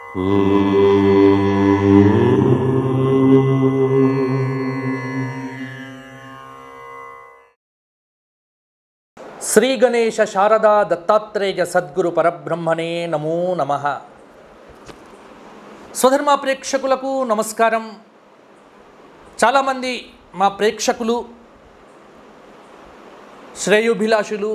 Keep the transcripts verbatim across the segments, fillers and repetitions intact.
శ్రీ గణేశ శారదా దత్తాత్రేయ సద్గురు పరబ్రహ్మణే నమో నమః. స్వధర్మ ప్రేక్షకులకు నమస్కారం. చాలామంది మా ప్రేక్షకులు శ్రేయోభిలాషులు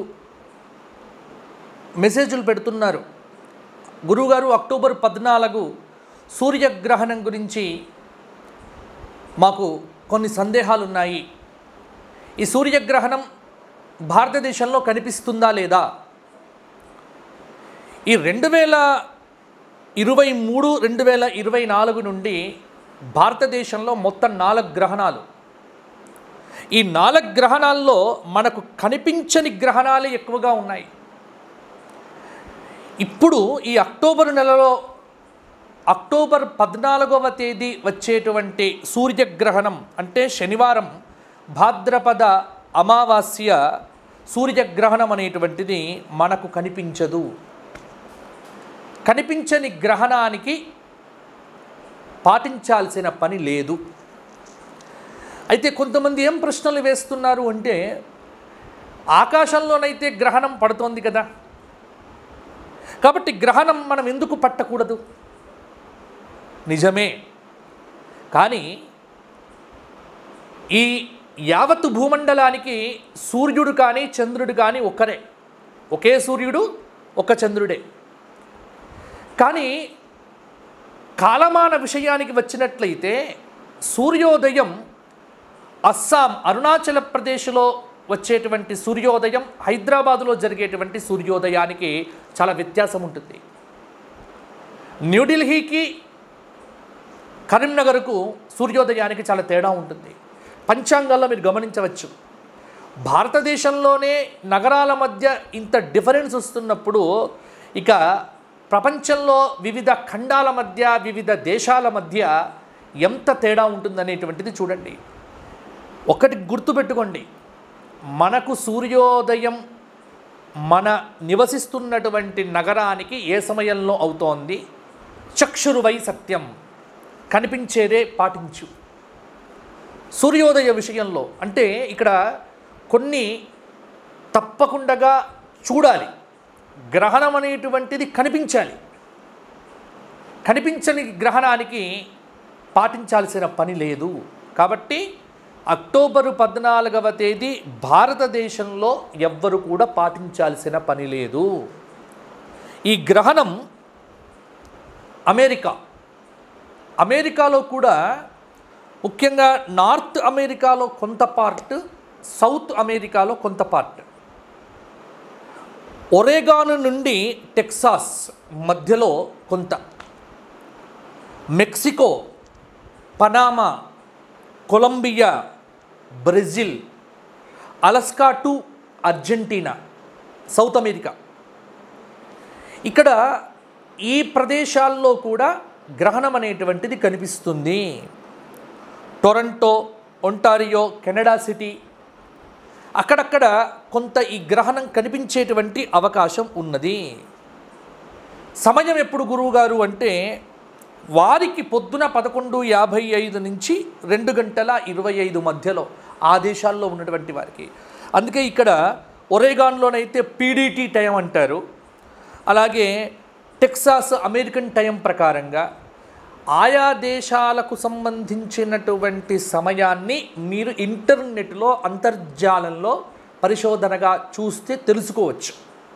మెసేజ్లు పెడుతున్నారు. గురువుగారు, అక్టోబర్ పద్నాలుగు సూర్యగ్రహణం గురించి మాకు కొన్ని సందేహాలు ఉన్నాయి. ఈ సూర్యగ్రహణం భారతదేశంలో కనిపిస్తుందా లేదా? ఈ రెండు వేల ఇరవై మూడు రెండు వేల ఇరవై నాలుగు నుండి భారతదేశంలో మొత్తం నాలుగు గ్రహణాలు. ఈ నాలుగు గ్రహణాల్లో మనకు కనిపించని గ్రహణాలే ఎక్కువగా ఉన్నాయి. ఇప్పుడు ఈ అక్టోబర్ నెలలో అక్టోబర్ పద్నాలుగవ తేదీ వచ్చేటువంటి సూర్యగ్రహణం అంటే శనివారం భాద్రపద అమావాస్య సూర్యగ్రహణం అనేటువంటిది మనకు కనిపించదు. కనిపించని గ్రహణానికి పాటించాల్సిన పని లేదు. అయితే కొంతమంది ఏం ప్రశ్నలు వేస్తున్నారు అంటే, ఆకాశంలోనైతే గ్రహణం పడుతోంది కదా, కాబట్టి గ్రహణం మనం ఎందుకు పట్టకూడదు? నిజమే, కానీ ఈ యావత్తు భూమండలానికి సూర్యుడు కానీ చంద్రుడు కానీ ఒక్కరే, ఒకే సూర్యుడు ఒక చంద్రుడే. కానీ కాలమాన విషయానికి వచ్చినట్లయితే సూర్యోదయం అస్సాం అరుణాచల్ ప్రదేశ్లో వచ్చేటువంటి సూర్యోదయం హైదరాబాదులో జరిగేటువంటి సూర్యోదయానికి చాలా వ్యత్యాసం ఉంటుంది. న్యూఢిల్లీకి కరీంనగర్కు సూర్యోదయానికి చాలా తేడా ఉంటుంది. పంచాంగాల్లో మీరు గమనించవచ్చు. భారతదేశంలోనే నగరాల మధ్య ఇంత డిఫరెన్స్ వస్తున్నప్పుడు ఇక ప్రపంచంలో వివిధ ఖండాల మధ్య వివిధ దేశాల మధ్య ఎంత తేడా ఉంటుందనేటువంటిది చూడండి. ఒకటి గుర్తుపెట్టుకోండి, మనకు సూర్యోదయం మన నివసిస్తున్నటువంటి నగరానికి ఏ సమయంలో అవుతోంది? చక్షురువై సత్యం, కనిపించేదే పాటించు. సూర్యోదయ విషయంలో అంటే ఇక్కడ కొన్ని తప్పకుండా చూడాలి. గ్రహణం అనేటువంటిది కనిపించాలి. కనిపించని గ్రహణానికి పాటించాల్సిన పని లేదు. కాబట్టి అక్టోబరు పద్నాలుగవ తేదీ భారతదేశంలో ఎవ్వరు కూడా పాటించాల్సిన పని లేదు. ఈ గ్రహణం అమెరికా అమెరికాలో కూడా, ముఖ్యంగా నార్త్ అమెరికాలో కొంత పార్ట్, సౌత్ అమెరికాలో కొంత పార్ట్, ఒరేగాన్ నుండి టెక్సాస్ మధ్యలో కొంత, Mexico, Panama, Colombia, Brazil, Alaska to Argentina, South America, ఇక్కడ ఈ ప్రదేశాల్లో కూడా గ్రహణం అనేటువంటిది కనిపిస్తుంది. టొరంటో, ఒంటారియో, కెనడా సిటీ, అక్కడక్కడ కొంత ఈ గ్రహణం కనిపించేటువంటి అవకాశం ఉన్నది. సమయం ఎప్పుడు గురువుగారు అంటే, వారికి పొద్దున పదకొండు యాభై ఐదు నుంచి రెండు గంటల ఇరవై ఐదు మధ్యలో ఆ దేశాల్లో ఉన్నటువంటి వారికి. అందుకే ఇక్కడ ఒరేగాన్లోనైతే పీడీటీ టైం అంటారు. అలాగే టెక్సాస్ అమెరికన్ టైం ప్రకారంగా ఆయా దేశాలకు సంబంధించినటువంటి సమయాన్ని మీరు ఇంటర్నెట్లో అంతర్జాలంలో పరిశోధనగా చూస్తే తెలుసుకోవచ్చు.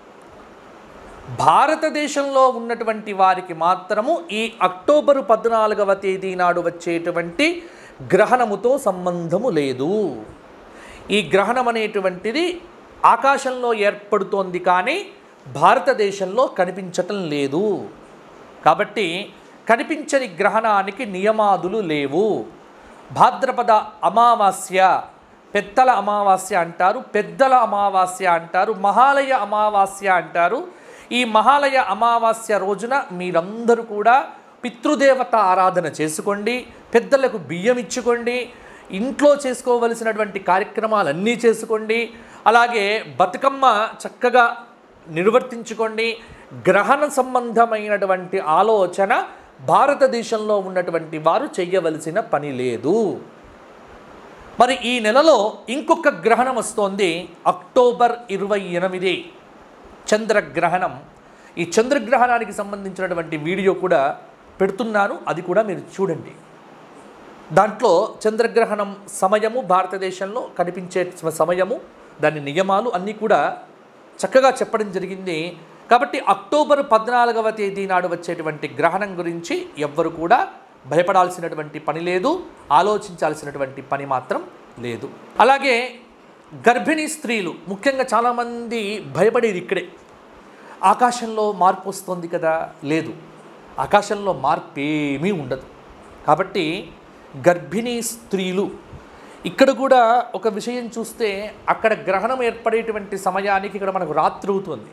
భారతదేశంలో ఉన్నటువంటి వారికి మాత్రము ఈ అక్టోబరు పద్నాలుగవ తేదీ నాడు వచ్చేటువంటి గ్రహణముతో సంబంధము లేదు. ఈ గ్రహణం అనేటువంటిది ఆకాశంలో ఏర్పడుతోంది కానీ భారతదేశంలో కనిపించటం లేదు. కాబట్టి కనిపించని గ్రహణానికి నియమాదులు లేవు. భాద్రపద అమావాస్య, పెద్దల అమావాస్య అంటారు, పెద్దల అమావాస్య అంటారు, మహాలయ అమావాస్య అంటారు. ఈ మహాలయ అమావాస్య రోజున మీరందరూ కూడా పితృదేవత ఆరాధన చేసుకోండి, పెద్దలకు బియ్యం ఇచ్చుకోండి, ఇంట్లో చేసుకోవలసినటువంటి కార్యక్రమాలన్నీ చేసుకోండి. అలాగే బతుకమ్మ చక్కగా నిర్వర్తించుకోండి. గ్రహణ సంబంధమైనటువంటి ఆలోచన భారతదేశంలో ఉన్నటువంటి వారు చేయవలసిన పని లేదు. మరి ఈ నెలలో ఇంకొక గ్రహణం వస్తోంది, అక్టోబర్ ఇరవై ఎనిమిది చంద్రగ్రహణం. ఈ చంద్రగ్రహణానికి సంబంధించినటువంటి వీడియో కూడా పెడుతున్నాను, అది కూడా మీరు చూడండి. దాంట్లో చంద్రగ్రహణం సమయము, భారతదేశంలో కనిపించే సమయము, దాని నియమాలు అన్నీ కూడా చక్కగా చెప్పడం జరిగింది. కాబట్టి అక్టోబర్ పద్నాలుగవ తేదీ నాడు వచ్చేటువంటి గ్రహణం గురించి ఎవ్వరు కూడా భయపడాల్సినటువంటి పని లేదు, ఆలోచించాల్సినటువంటి పని మాత్రం లేదు. అలాగే గర్భిణీ స్త్రీలు ముఖ్యంగా చాలామంది భయపడేది ఇక్కడే, ఆకాశంలో మార్పు వస్తుంది కదా. లేదు, ఆకాశంలో మార్పు ఏమీ ఉండదు. కాబట్టి గర్భిణీ స్త్రీలు ఇక్కడ కూడా ఒక విషయం చూస్తే, అక్కడ గ్రహణం ఏర్పడేటువంటి సమయానికి ఇక్కడ మనకు రాత్రి అవుతుంది.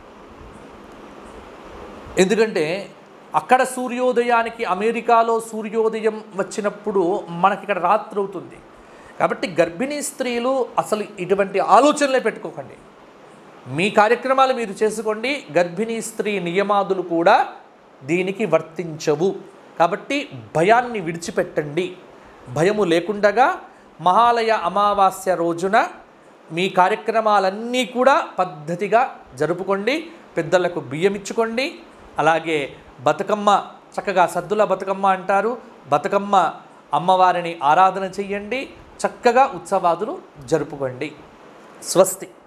ఎందుకంటే అక్కడ సూర్యోదయానికి, అమెరికాలో సూర్యోదయం వచ్చినప్పుడు మనకి ఇక్కడ రాత్రి అవుతుంది. కాబట్టి గర్భిణీ స్త్రీలు అసలు ఇటువంటి ఆలోచనలే పెట్టుకోకండి, మీ కార్యక్రమాలు మీరు చేసుకోండి. గర్భిణీ స్త్రీ నియమాదులు కూడా దీనికి వర్తించవు. కాబట్టి భయాన్ని విడిచిపెట్టండి. భయము లేకుండగా మహాలయ అమావాస్య రోజున మీ కార్యక్రమాలన్నీ కూడా పద్ధతిగా జరుపుకోండి. పెద్దలకు బియ్యం ఇచ్చుకోండి. అలాగే బతుకమ్మ, చక్కగా సద్దుల బతుకమ్మ అంటారు, బతుకమ్మ అమ్మవారిని ఆరాధన చెయ్యండి. చక్కగా ఉత్సవాదులు జరుపుకోండి. స్వస్తి.